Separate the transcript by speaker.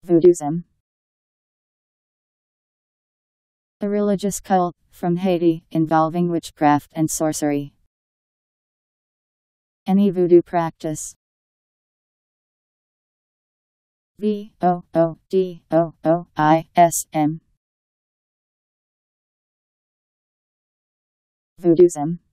Speaker 1: Voodooism. A religious cult from Haiti involving witchcraft and sorcery. Any voodoo practice. Voodooism.